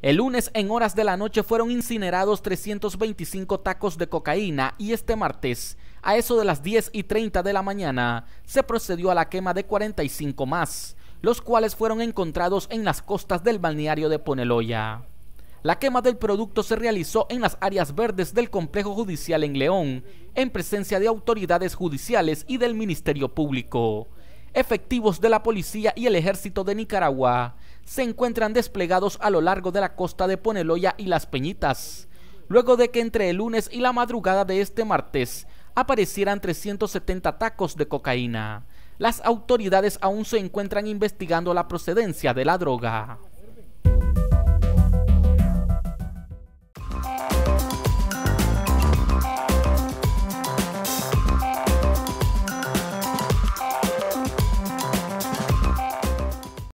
El lunes en horas de la noche fueron incinerados 325 tacos de cocaína y este martes, a eso de las 10:30 de la mañana, se procedió a la quema de 45 más, los cuales fueron encontrados en las costas del balneario de Poneloya. La quema del producto se realizó en las áreas verdes del complejo judicial en León, en presencia de autoridades judiciales y del Ministerio Público. Efectivos de la policía y el ejército de Nicaragua se encuentran desplegados a lo largo de la costa de Poneloya y Las Peñitas, luego de que entre el lunes y la madrugada de este martes aparecieran 370 tacos de cocaína. Las autoridades aún se encuentran investigando la procedencia de la droga.